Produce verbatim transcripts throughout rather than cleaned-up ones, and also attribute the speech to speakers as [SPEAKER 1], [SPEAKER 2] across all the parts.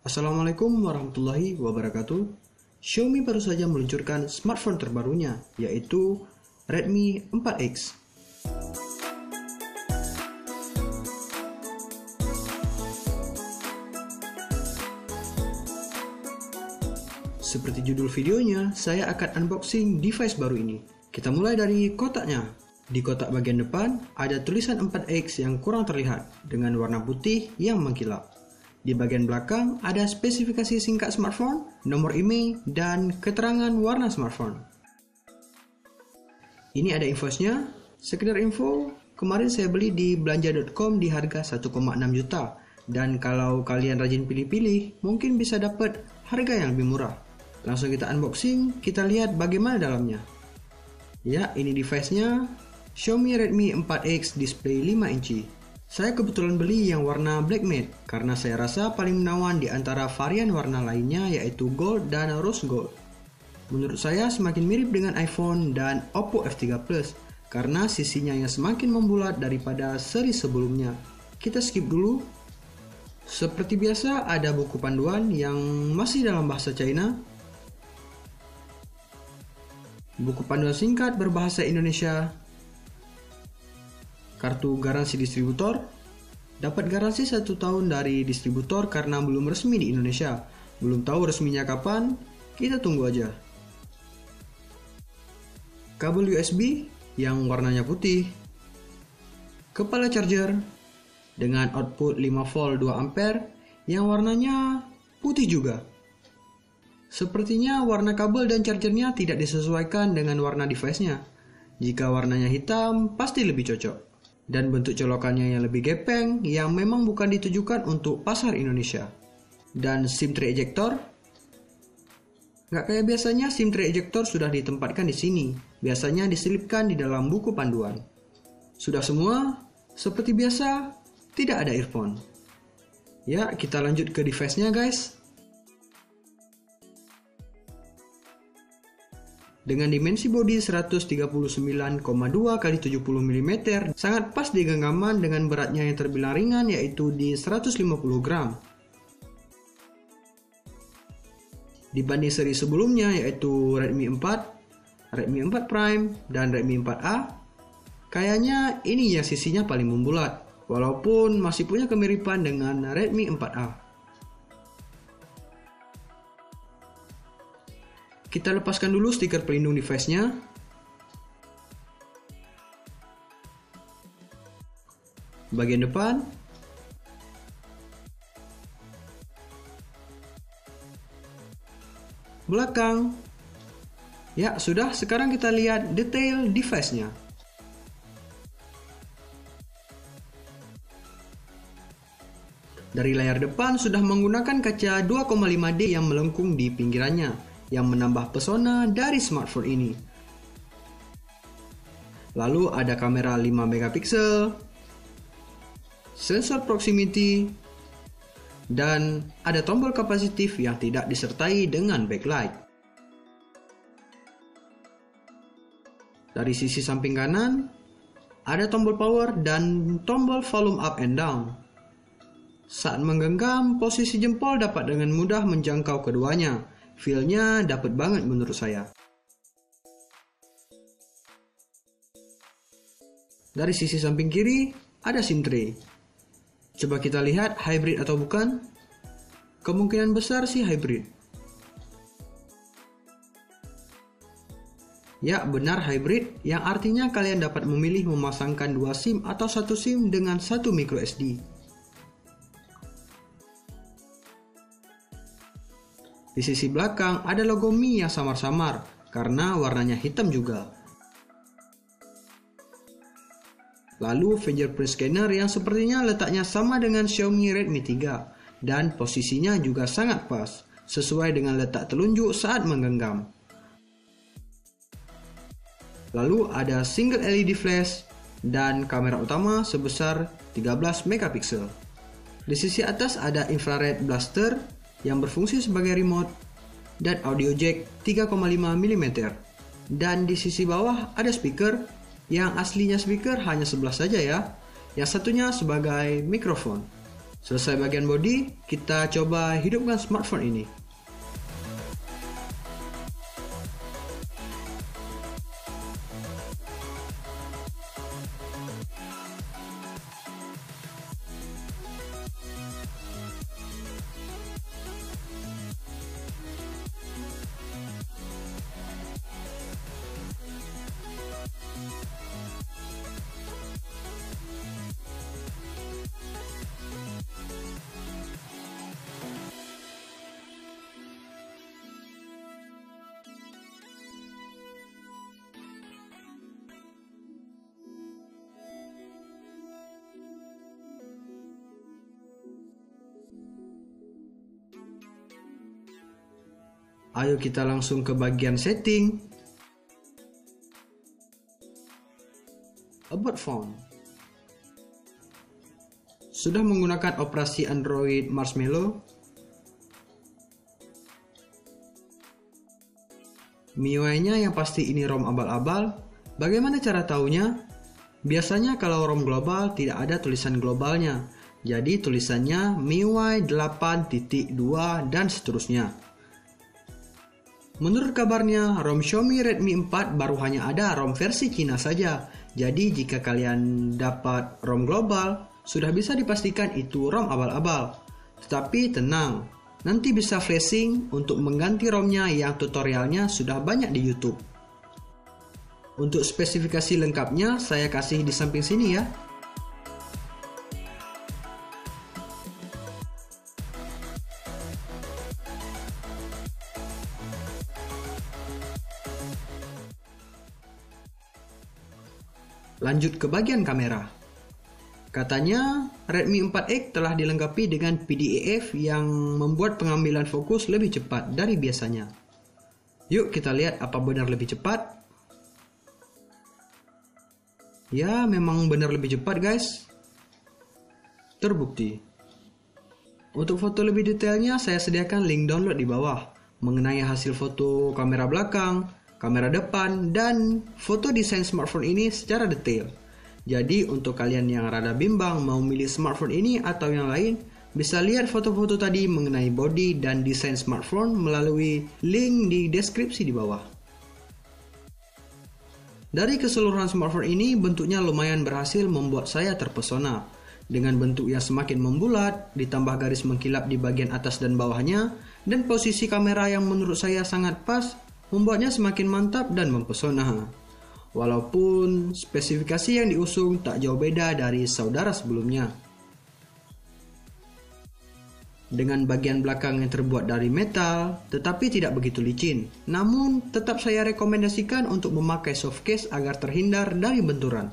[SPEAKER 1] Assalamualaikum warahmatullahi wabarakatuh. Xiaomi baru saja meluncurkan smartphone terbarunya, yaitu Redmi empat X. Seperti judul videonya, saya akan unboxing device baru ini. Kita mulai dari kotaknya. Di kotak bagian depan, ada tulisan empat X yang kurang terlihat dengan warna putih yang mengkilap. Di bagian belakang ada spesifikasi singkat smartphone, nomor IMEI, dan keterangan warna smartphone. Ini ada invoice-nya. Sekedar info, kemarin saya beli di belanja dot com di harga satu koma enam juta. Dan kalau kalian rajin pilih-pilih, mungkin bisa dapat harga yang lebih murah. Langsung kita unboxing, kita lihat bagaimana dalamnya. Ya, ini device-nya, Xiaomi Redmi empat X display lima inci. Saya kebetulan beli yang warna black matte karena saya rasa paling menawan di antara varian warna lainnya, yaitu gold dan rose gold. Menurut saya semakin mirip dengan iPhone dan Oppo F tiga Plus karena sisinya yang semakin membulat daripada seri sebelumnya. Kita skip dulu. Seperti biasa ada buku panduan yang masih dalam bahasa China. Buku panduan singkat berbahasa Indonesia. Kartu garansi distributor. Dapat garansi satu tahun dari distributor karena belum resmi di Indonesia. Belum tahu resminya kapan, kita tunggu aja. Kabel U S B yang warnanya putih. Kepala charger dengan output lima volt dua ampere yang warnanya putih juga. Sepertinya warna kabel dan chargernya tidak disesuaikan dengan warna device-nya. Jika warnanya hitam, pasti lebih cocok. Dan bentuk colokannya yang lebih gepeng yang memang bukan ditujukan untuk pasar Indonesia. Dan SIM tray ejector. Nggak kayak biasanya, SIM tray ejector sudah ditempatkan di sini. Biasanya diselipkan di dalam buku panduan. Sudah semua? Seperti biasa, tidak ada earphone. Ya, kita lanjut ke device-nya guys. Dengan dimensi bodi seratus tiga puluh sembilan koma dua kali tujuh puluh milimeter, sangat pas di genggaman dengan beratnya yang terbilang ringan, yaitu di seratus lima puluh gram. Dibanding seri sebelumnya, yaitu Redmi empat, Redmi empat Prime, dan Redmi empat A, kayaknya ini yang sisinya paling membulat, walaupun masih punya kemiripan dengan Redmi empat A. Kita lepaskan dulu stiker pelindung device-nya. Bagian depan. Belakang. Ya, sudah. Sekarang kita lihat detail device-nya. Dari layar depan sudah menggunakan kaca dua koma lima D yang melengkung di pinggirannya, yang menambah pesona dari smartphone ini. Lalu ada kamera lima megapiksel, sensor proximity, dan ada tombol kapasitif yang tidak disertai dengan backlight. Dari sisi samping kanan, ada tombol power dan tombol volume up and down. Saat menggenggam, posisi jempol dapat dengan mudah menjangkau keduanya. Feel-nya dapat banget menurut saya. Dari sisi samping kiri ada SIM tray. Coba kita lihat hybrid atau bukan. Kemungkinan besar sih hybrid. Ya, benar hybrid, yang artinya kalian dapat memilih memasangkan dua SIM atau satu SIM dengan satu micro S D. Di sisi belakang ada logo Mi yang samar-samar karena warnanya hitam juga. Lalu fingerprint scanner yang sepertinya letaknya sama dengan Xiaomi Redmi tiga dan posisinya juga sangat pas, sesuai dengan letak telunjuk saat menggenggam. Lalu ada single L E D flash dan kamera utama sebesar tiga belas megapiksel. Di sisi atas ada infrared blaster yang berfungsi sebagai remote, dan audio jack tiga koma lima milimeter. Dan di sisi bawah ada speaker, yang aslinya speaker hanya sebelah saja ya, yang satunya sebagai mikrofon. Selesai bagian bodi, kita coba hidupkan smartphone ini. Ayo kita langsung ke bagian setting. About phone. Sudah menggunakan operasi Android Marshmallow? M I U I-nya yang pasti ini ROM abal-abal. Bagaimana cara taunya? Biasanya kalau ROM global tidak ada tulisan globalnya. Jadi tulisannya M I U I delapan titik dua dan seterusnya. Menurut kabarnya, ROM Xiaomi Redmi empat baru hanya ada ROM versi Cina saja. Jadi jika kalian dapat ROM global, sudah bisa dipastikan itu ROM abal-abal. Tetapi tenang, nanti bisa flashing untuk mengganti ROM-nya yang tutorialnya sudah banyak di YouTube. Untuk spesifikasi lengkapnya saya kasih di samping sini ya. Lanjut ke bagian kamera. Katanya Redmi empat X telah dilengkapi dengan P D A F yang membuat pengambilan fokus lebih cepat dari biasanya. Yuk kita lihat apa benar lebih cepat. Ya, memang benar lebih cepat guys. Terbukti. Untuk foto lebih detailnya saya sediakan link download di bawah mengenai hasil foto kamera belakang, kamera depan, dan foto desain smartphone ini secara detail. Jadi untuk kalian yang rada bimbang mau milih smartphone ini atau yang lain, bisa lihat foto-foto tadi mengenai body dan desain smartphone melalui link di deskripsi di bawah. Dari keseluruhan smartphone ini, bentuknya lumayan berhasil membuat saya terpesona. Dengan bentuk yang semakin membulat, ditambah garis mengkilap di bagian atas dan bawahnya, dan posisi kamera yang menurut saya sangat pas, membuatnya semakin mantap dan mempesona. Walaupun spesifikasi yang diusung tak jauh beda dari saudara sebelumnya. Dengan bagian belakang yang terbuat dari metal, tetapi tidak begitu licin. Namun, tetap saya rekomendasikan untuk memakai soft case agar terhindar dari benturan.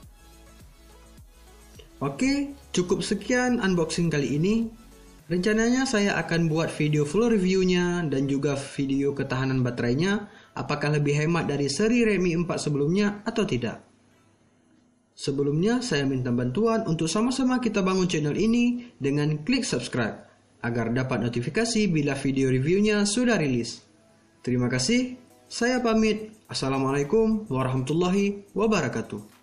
[SPEAKER 1] Oke, cukup sekian unboxing kali ini. Rencananya saya akan buat video full reviewnya dan juga video ketahanan baterainya, apakah lebih hemat dari seri Redmi empat sebelumnya atau tidak. Sebelumnya saya minta bantuan untuk sama-sama kita bangun channel ini dengan klik subscribe, agar dapat notifikasi bila video reviewnya sudah rilis. Terima kasih, saya pamit. Assalamualaikum warahmatullahi wabarakatuh.